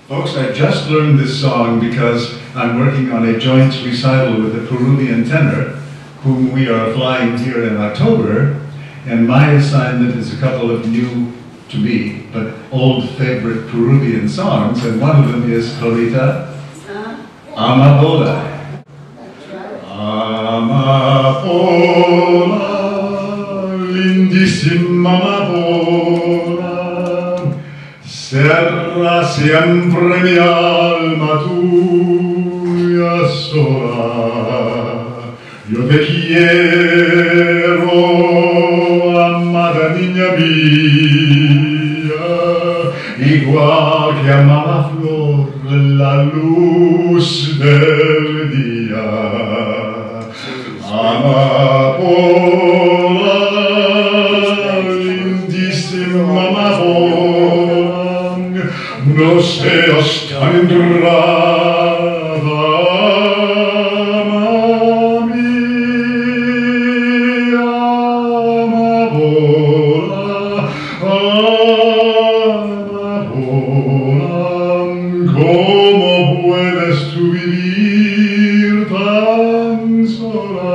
Folks, I just learned this song because I'm working on a joint recital with a Peruvian tenor, whom we are flying here in October, and my assignment is a couple of new, to me, but old favorite Peruvian songs, and one of them is Clarita, Amapola. Amapola, lindissima Amapola, serra siempre mi alma tuya sola. Yo te quiero, amada niña mía, igual que ama la flor la luz del día. Amapola, lindísima Amapola, no seas tan ingrata, mami, Amapola, Amapola, ¿cómo puedes tú vivir tan sola?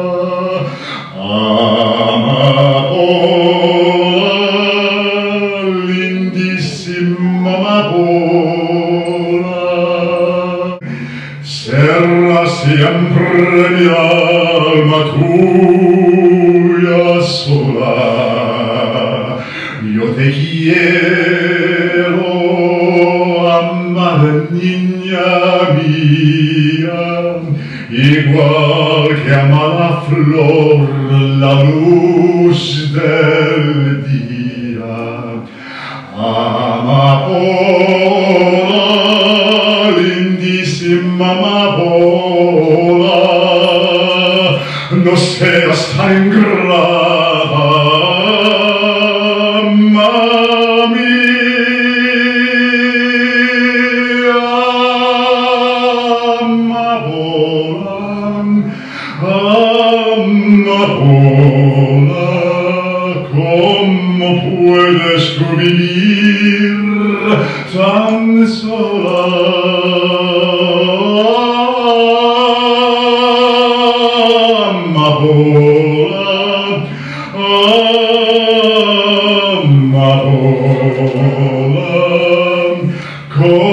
Amapola, lindísima Amapola, será siempre mi alma tuya sola. Yo te quiero, amada niña mía, igual que ama la flor la luz del día. Amapola, lindísima Amapola, no seas tan ingrata, mami. Amapola, ¿cómo puedes tú vivir tan sola? Amapola, Amapola,